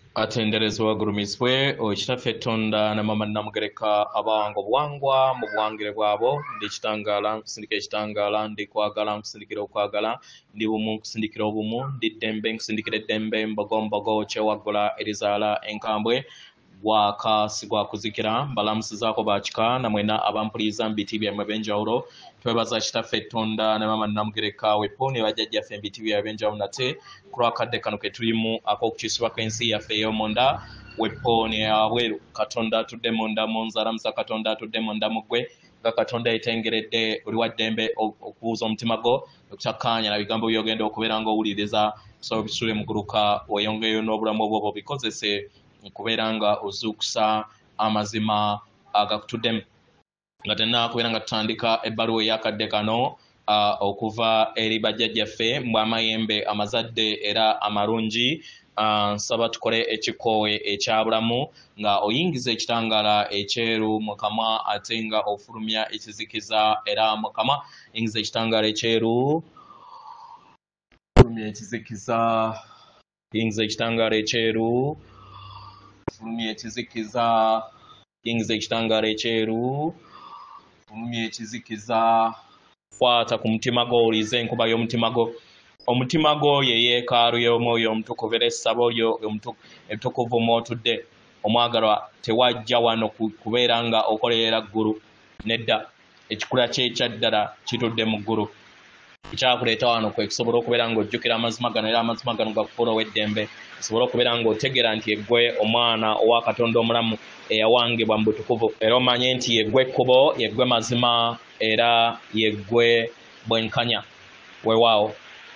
atenderezebwa gulumisibwe okitaffe Tonda ne mama Namugereka abango buwangwa mu buwangire bwabo ndi kitangaala nkusindika ekitangaala ndi kwagala nkusindikira okwagala ndi bumu nkusindikira obumu ndi ddembe nkusindikira eddembe mbogombogo kyewaggula erizaala enkambwe gwaka sigwa kuzikira mbalamusizaako bakika namwena abampuliza mbiti byammwe eb'enjawulo twebaza kitaffe Tonda ne mama Namugereka wepo ne bajjajjaffe mbiti byabwe eb'enjawulo nate ku lwakadde kano ke tulimu ak'okukisibwako ensi yaffe ey'omunda wepo ne abweru Katonda atudde munda mu nzalamusa Katonda atudde munda mu ggwe nga Katonda yetengeredde buli waddembe okubuuza omutima gwo okutakkaanya na bigambo by'ogenda okubeera ng'owuliriza tusaba bisule mu guluka weyongeyo n'obulamu obwo bikozese okubeera nga ozuukusa amazima agakutuddemu nga tenna kubeera nga tutandika ebbaluwa ey'akadde kano okuva eri bajjajjaffe mu amayembe amazadde era amalungi nsaba tukole ekikoowe ekyabulamu nga oyingiza ekitangaala ekyeru mu kamwa ate nga ofulumya ekizikiza era mu kamwa yingiza ekitangaala ekyeru fulumya ekizikiza yingiza ekitangaala ekyeru fulumya ekizikiza yingiza ekitangaala ekyeru fulumya ekizikiza kwata ku mutima gwo owulize enkuba y'omutima gwo omutima gwo ye yeekaalu y'omwoyo omutukuvu era essabo lyo ebitukuvu mw'otudde omwagalwa tewajja wano kubeera nga okolerera ggulu nedda ekikula ky'ekyaddala kitudde mu ggulu ekyakuleeta wano kwe kisobola okubeera ng'ojjukira amazima gano era amazima gano gakufuula ow'eddembe kisobola okubeera ng'otegeera nti yeggwe omwana owa Katonda omulamu eyawangibwa mu butukuvu era omanye nti yeggwe ekkubo yeggwe mazima era yeggwe bwenkanya weewaawo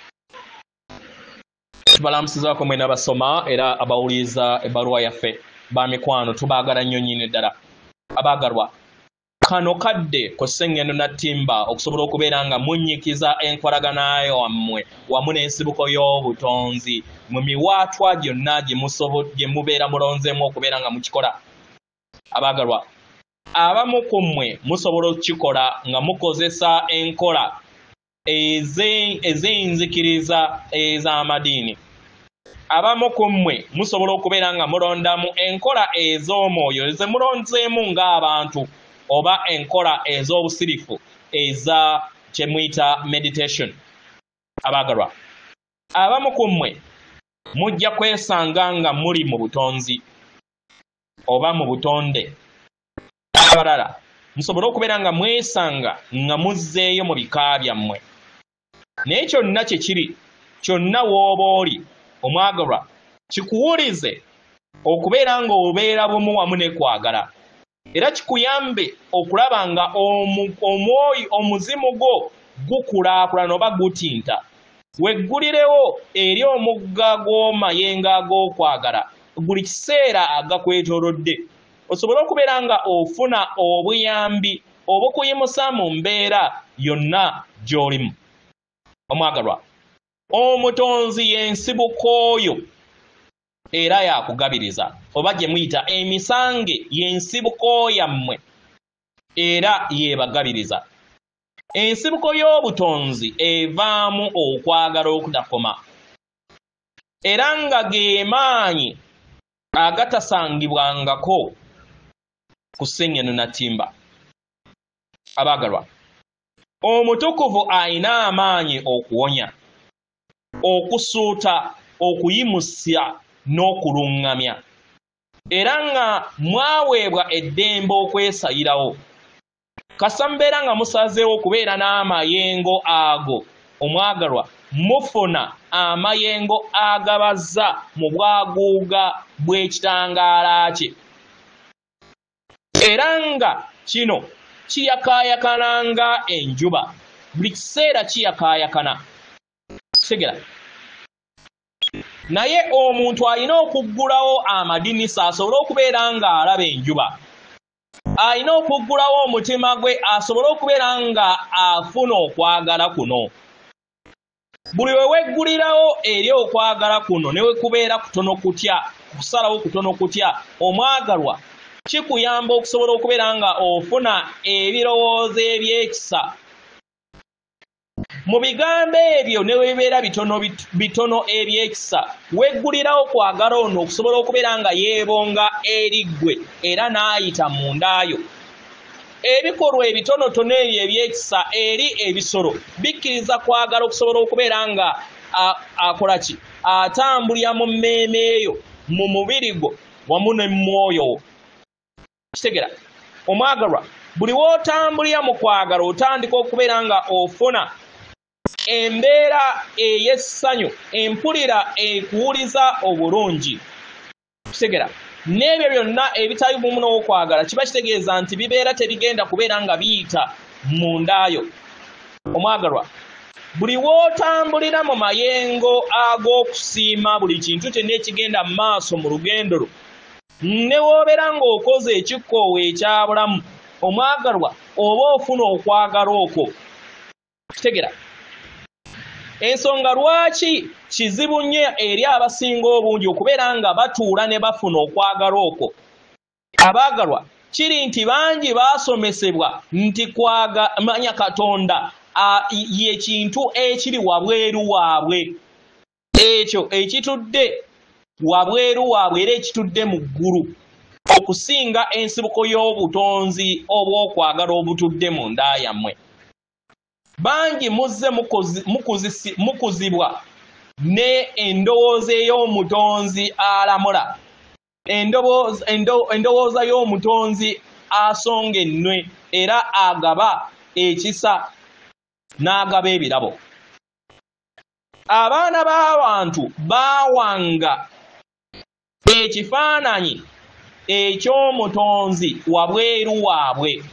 tubalamusizaako mwena abasoma era abawuliriza ebbaluwa yaffe bamikwano tubaagala nnyo nnyini ddala abaagalwa kano kadde ku Sseŋŋendo Nattimba okusobola okubeera nga munnyikiza enkolagana yammwe wamu n'ensibuko y'obutonzi mu miwaatwa gyonna gye mubeera mulonzeemu okubeera nga mukikola abaagalwa abamu ku mmwe musobola okukikola nga mukozesa enkola ez'enzikiriza ez'amadiini abamu ku mmwe musobola okubeera nga mulondamu enkola ez'omwoyo ze mulonzeemu ng'abantu oba enkola ez'obusirifu eza kye muyita meditation abaagalwa abamu ku mmwe mujja kwesanga nga muli mu butonzi oba mu butonde abalala musobola okubeera nga mwesanga nga muzzeeyo mu bika byammwe naye kyonna kye kiri kyonna w'oba oli omwagalwa kikuwulize okubeera nga obeera bumu wamu n'ekwagala era kikuyambe okulaba nga omwoyo omuzimu gwo gukulaakulana oba gutinta weggulirewo eri omugga gw'omayengo ag'okwagala buli kiseera agakwetoolodde osobola okubeera nga ofuna obuyambi obukuyimusa mu mbeera yonna gy'olimu omwagalwa omutonzi y'ensibuko oyo era yakugabiriza oba gye muyita emisange y'ensibuko yammwe era yeebagabiriza ensibuko y'obutonzi evaamu okwagala okutakoma era nga ge maanyi agatasangibwangako ku Sseŋŋendo Nattimba abaagalwa omutukuvu alina amaanyi okuwonya okusuuta okuyimusa n'okuluŋŋamya era nga mwaweebwa eddembe okwesayirawo kasa mbeera nga musazeewo okubeera n'amayengo ago omwagalwa mufuna amayengo agabazza mu bwaguuga bw'ekitangaala kye era nga kino kiyakaayakana nga enjuba buli kiseera kiyakaayakana tegera naye omuntu alina okuggulawo amadinisa asobole okubeera nga alaba enjuba alina okuggulawo omutima gwe asobole okubeera nga afuna okwagala kuno buli we weggulirawo eri okwagala kuno ne we kubeera kutono kutya kusalawo kutono kutya omwagalwa kikuyamba okusobola okubeera nga ofuna ebirowoozo ebyekisa mu bigambo ebyo ne webeera bitono ebyekisa weggulirawo kwagala ono okusobola okubeera nga yeebonga eri ggwe era n'ayita mu ndaayo. Ebikolwa ebitonotono ebyo ebyekisa eri ebisolo bikkiriza kwagala okusobola okubeera nga akola ki atambulira mu mmeeme eyo mu mubiri gwo wamu ne mwoyo. Kitegera omwagalwa buli w'otambulira mu kwagala otandika okubeera nga ofuna embeera ey'essanyu empulira ekuwuliza obulungi. Kitegera n'ebyo byonna ebitali bumu n'okwagala kiba kitegeeza nti bibeera tebigenda kubeera nga biyita mu ndaayo. Omwagalwa buli w'otambulira mu mayengo ag'okusiima buli kintu kyonna ekigenda mu maaso mu lugendo lwo ne w'obeera ng'okoze ekikkoowa ekyabulamu omwagalwa oba ofuna okwagala okwo. Kitegera ensonga lwaki kizibu nnyo eri abasinga obungi okubeera nga batuula ne bafuna okwagala okwo. Abaagalwa kiri nti bangi baasomesebwa nti manya Katonda ye kintu ekiri wabweru waabwe, ekyo ekitudde wabweru waabwe era ekitudde mu ggulu okusinga ensibuko y'obutonzi obw'okwagala obutudde mu nda yammwe. Bangi muzze mukuzibwa ne endowooza ey'omutonzi alamula, endowooza y'omutonzi asonga ennwe era agaba ekisa n'agaba ebirabo. Abaana b'abantu baawanga ekifaananyi eky'omutonzi wabweru waabwe.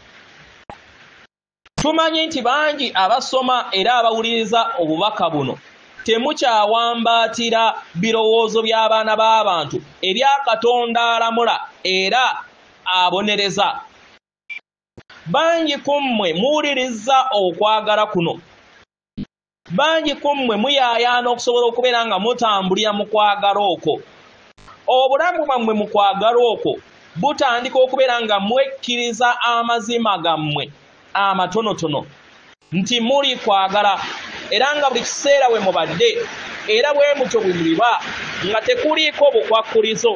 Tumanyi nti bangi abasoma era abawuliriza obubaka buno temukyawambaatira birowoozo by'abaana b'abantu ebya Katonda alamula era abonereza. Bangi ku mmwe muwuliriza okwagala kuno, bangi ku mmwe muyaayaana okusobola okubeera nga mutambulira mu kwagala okwo. Obulamu bwammwe mu kwagala okwo butandika okubeera nga mwekkiriza amazima gammwe amatonotono nti muli kwagala era nga buli kiseera we mubadde era bwe mutyo bwe muliba nga tekuliiko bukwakkulizo.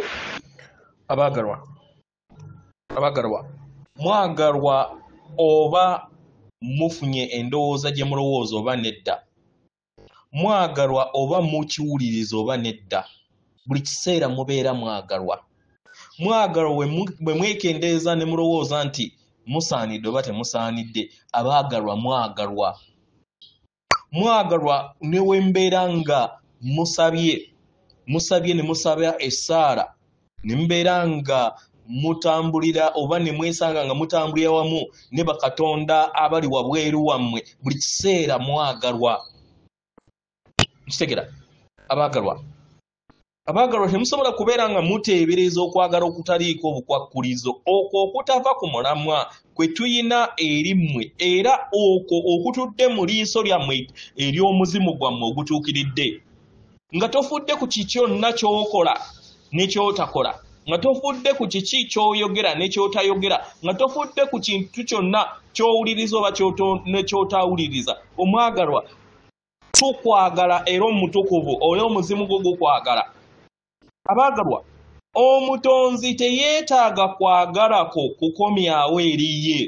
Abaagalwa mwagalwa oba mufunye endowooza gye mulowooza oba nedda, mwagalwa oba mukiwuliriza oba nedda, buli kiseera mubeera mwagalwa. Mwagalwa bwe mwekendeeza ne mulowooza nti musaanidde oba temusaanidde, abaagalwa mwagalwa. Mwagalwa ne we mbeera nga musabye ne musaba essaala ne mbeera nga mutambulira oba ne mwesanga nga mutambulira wamu ne bakatonda abali wabweru wammwe, buli kiseera mwagalwa. Kitegera abaagalwa temusobola kubeera nga muteebereza okwagala okutaliiko obukwakkulizo okwo okutava ku mulamwa kwe tuyina eri mmwe era okwo okutudde mu liiso lyammwe ery'omuzimu gwammwe ogutuukiridde, nga tofudde ku kikyonna ky'okola ne ky'otakola, nga tofudde ku kiki ky'oyogera ne ky'otayogera, nga tofudde ku kintu kyonna ky'owuliriza oba ne ky'otawuliriza. Omwagalwa tukwagala era omutukuvu oyo omuzimu gwo gukwagala. Abaagalwa omutonzi teyeetaaga kwagalako kukomyawo eriye.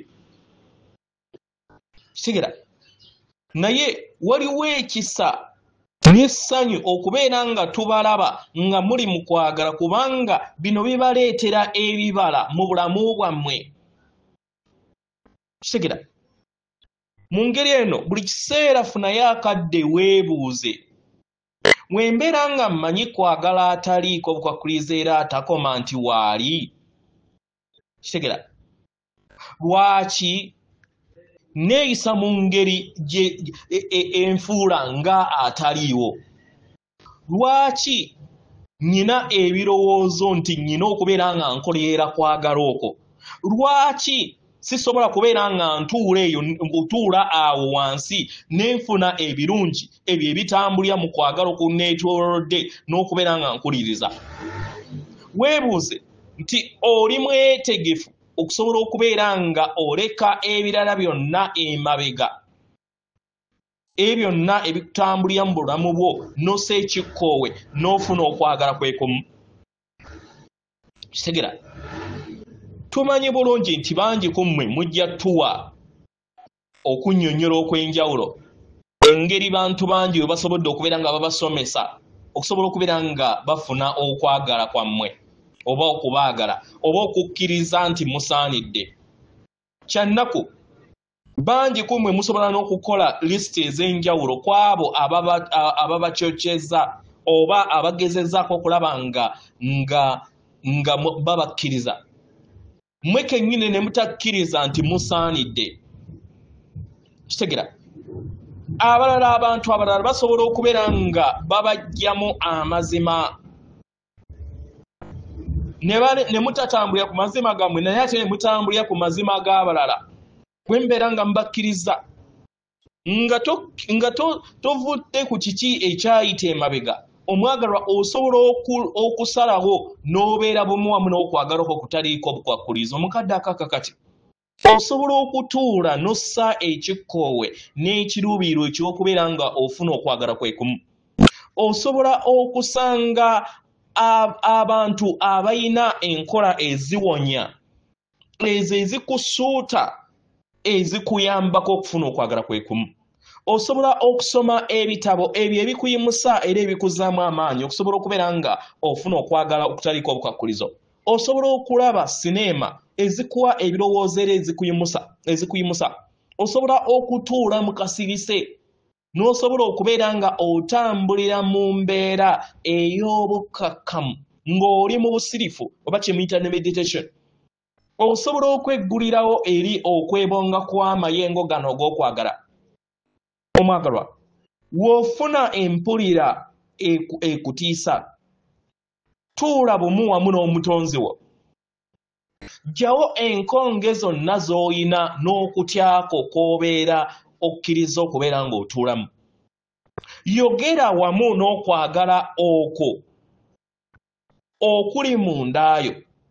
Kitegera naye waliwo ekisa n'essanyu okubeera nga tubalaba nga muli mu kwagala kubanga bino bibaleetera ebibala mu bulamu bwammwe. Kitegera mu ngeri eno buli kiseera funayo akadde weebuuze, mwembeera nga mmanyi kwagala ataliiko bukwakkulizo era atakoma nti waali. Kitegera lwaki neeyisa mu ngeri enfuula nga ataliiwo? Lwaki nnyina ebirowoozo nti nnyina okubeera nga nkoleera kwagala okwo? Lwaki sisobola kubeera nga ntuula awo wansi nenfuna ebirungi ebyo ebitambulira mu kwagala okunneetoolodde n'okubeera nga nkuliriza? Weebuuze nti oli mwetegefu okusobola okubeera nga oleka ebirala byonna emabega. ebyo byonna ebikutambulira mu bulamu bwo n'ossa ekikkoowe n'ofuna okwagala kwekumu. Kitegera tumanyi bulungi nti bangi ku mmwe mujja tuwa okunnyonnyola okw'enjawulo engeri bantu bangi we basobodde okubeera nga babasomesa okusobola okubeera nga bafuna okwagala kwammwe oba okubaagala oba okukkiriza nti musaanidde. Kyannaku bangi ku mmwe musobola n'okukola lisiti ez'enjawulo ku abo ababacokyeza oba abagezezaako okulaba nga babakkiriza. Mmwe kennyini ne mutakkiriza nti musaanidde. Kitegera abalala abantu abalala basobola okubeera nga babajjamu amazima ne mutatambulira ku mazima gammwe naye ate ne mutambulira ku mazima g'abalala bwe mbeera nga mubakkiriza nga tovudde ku kiki ekyayita emabega. Omwagalwa osobola okusalawo n'obeera bumu wamu n'okwagala okwo kutaliiko bukwakkulizo. Omukadde akakakati osobola okutuula n'ossa ekikkoowe n'ekiruubiiro eky'okubeera nga ofuna okwagala kwekumu. Osobola okusanga abantu abalina enkola eziwonya ezo ezikusuuta ezikuyambako okufuna okwagala kwekumu. Osobola okusoma ebitabo ebyo ebikuyimusa era ebikuzaamu amaanyi okusobola okubeera nga ofuna okwagala okutaliiko obukwakkulizo. Osobola okulaba sineema ezikuwa ebirowoozo era ezikuyimusa. Osobola okutuula mu kasirise n'osobola okubeera nga otambulira mu mbeera ey'obukakkamu ng'oli mu busirifu oba kyemuyita ne meditation. Osobola okweggulirawo eri okwebonga kw'amayengo gano og'okwagala. Omwagalwa w'ofuna empulira ekutiisa tuula bumu wamu n'omutonzi wo. Ggyawo enkonge zonna z'oyina n'okutyako kw'obeera okkiriza okubeera ng'otuulamu. Yogera wamu n'okwagala okwo okuli mundaayo.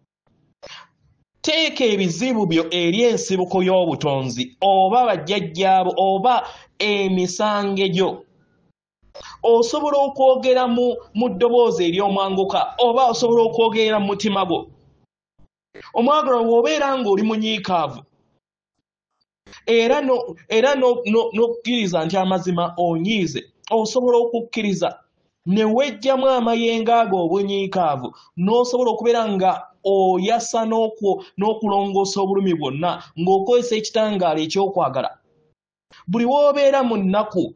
Teeka ebizibu byo eri ensibuko y'obutonzi oba bajjajjaabo oba emisange gyo. Osobola okwogera mu ddoboozi ery'omwanguka oba osobola okwogera mu mutima gwo. Omwagalwa bw'obeera ng'oli munyiikaavu era n'okkiriza nti amazima onyiize, osobola okukkiriza ne wejjamu amayengo ago obunyiikaavu n'osobola okubeera nga oyasa n'okulongoosa obulumi bwonna ng'okozesa ekitangaala eky'okwagala. Buli w'obeera mu nnaku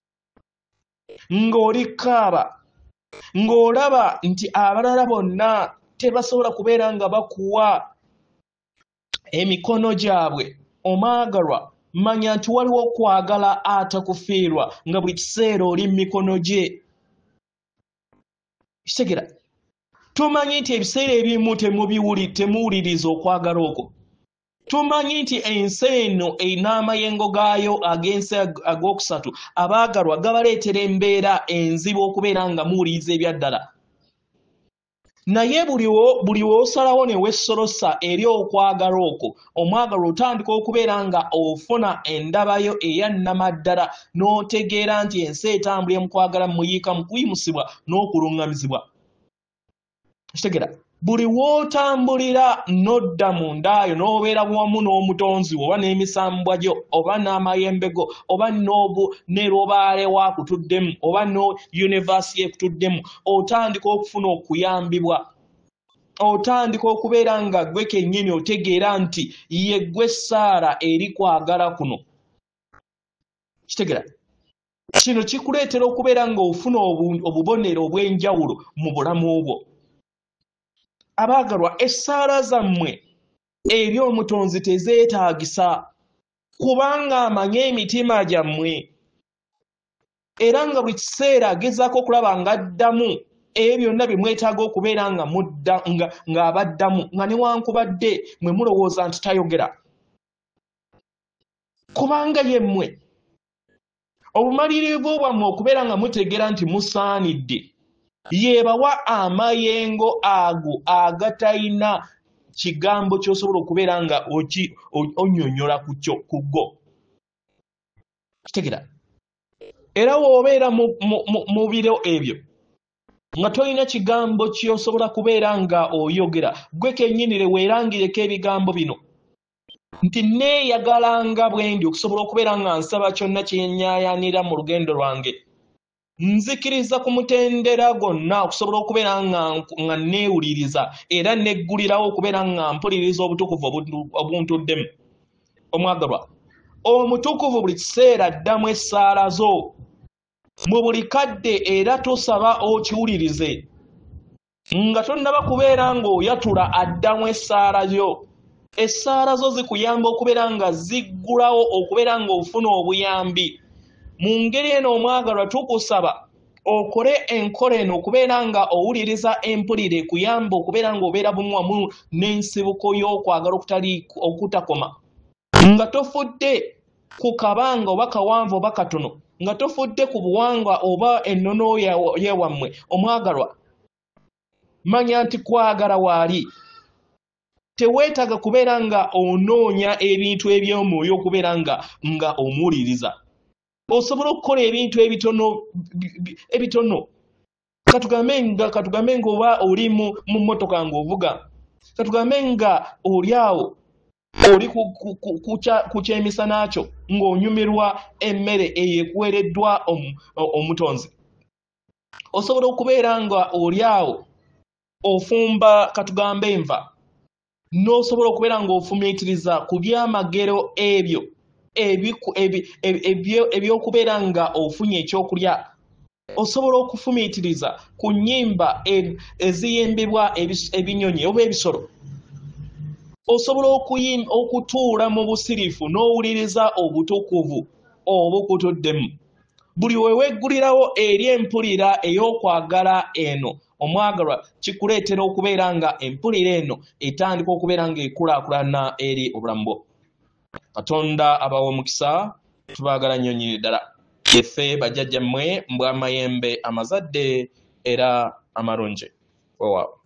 ng'oli kaaba ng'olaba nti abalala bonna tebasobola kubeera nga bakuwa emikono gyabwe, omwagalwa manya nti waliwo okwagala atakufiirwa nga buli kiseera oli mu mikono gye. Kitegera tumanyi nti ebiseera ebimu temuwuliriza okwagala okwo. Tumanyi nti ensi eno erina amayengo gaayo ag'ensi ag'okusatu abaagalwa gabaleetera embeera enzibu okubeera nga muwuliriza ebyaddala. Naye buli w'osalawo ne wessolosa eri okwagala okwo, omwagalwa otandika okubeera nga ofuna endabayo eya nnamaddala n'otegeera nti ensi etambulira mu kwagala muyiika mu kuyimusibwa n'okuluŋŋamizibwa. Kitegera buli w'otambulira n'odda mundaayo n'obeera wamu n'omutonzi wo oba n'emisambwa gyo oba n'amayembe go oba n'erobaale waakutuddemu oba no yunivasiti ekutuddemu, otandika okufuna okuyambibwa. Otandika okubeera nga gwe kennyini otegeera nti ye ggwe Saara eri kwagala kuno. Kitegera kino kikuleetera okubeera ng'ofuna obubonero obw'enjawulo mu bulamu bwo. Abaagalwa essaala zammwe eri omutonzi tezeetaagisa kubanga amanye emitima gyammwe era nga buli kiseera agezaako okulaba ng'addamu ebyo byonna bye mwetaaga okubeera ng'abaddamu nga newankubadde mwe mulowooza nti tayogera. Kubanga yemmwe obumalirivu bwammwe okubeera nga mutegeera nti musaanidde yeebawa amayengo ago agatayina kigambo ky'osobola okubeera nga onnyonnyola ku go. Kitegera era w'obeera mu biro ebyo nga tolina kigambo ky'osobola kubeera nga oyogera gwe kennyini weerangireko ebigambo bino nti neeyagalanga bwendi okusobola okubeera nga nsaba kyonna kyennyaayaanira mu lugendo lwange nzikiriza ku mutendera gonna okusobola okubeera nga neewuliriza era neggulirawo okubeera nga mpuliriza obutukuvu obuntuddemu. Omwagalwa, omutukuvu buli kiseera addamu essaala zo mu buli kadde era tosaba okiwulirize nga tonnaba kubeera ng'oyatula addamu essaala yo. Essaala zo zikuyamba okubeera nga ziggulawo okubeera ng'ofuna obuyambi. Mu ngeri eno omwagalwa tukusaba okole enkola eno okubeera nga owuliriza empulire ekuyamba okubeera ng'obeera bumu wamu n'ensibuko y'okwagala okutakoma nga tofudde ku kabanga oba kawanvu oba katono, nga tofudde ku buwangwa oba ennono yewammwe. Omwagalwa, manya nti kwagala waali teweetaga kubeera nga onoonya ebintu eby'omwoyo okubeera nga omuwuliriza. Osobola okukola ebintu ebitono. Katugambe ng'oba oli mu mmotoka ng'ovuga, katugambe nga oli awo oli ku kyemisana kyo ng'onyumirwa emmere eyekuweereddwa omutonzi. Osobola okubeera nga oli awo ofumba katugambe enva, n'osobola okubeera ng'ofumiitiriza ku byamagero ebyo ebyokubeera nga ofunye ekyokulya. Osobola okufumiitiriza ku nnyimba eziyimbibwa ebinyonyi oba ebisolo. Osobola okutuula mu busirifu n'owuliriza obutukuvu obukutuddemu. Buli we weggulirawo eri empulira ey'okwagala eno omwagalwa kikuleetera okubeera nga empulira eno etandika okubeera ng'ekulaakulana eri obulamu bwo. Katonda abawa omukisa, tubaagala nnyonnyini ddala. Yeffe bajjajjammwe mbw'amayembe amazadde era amalungi. Weewaawo.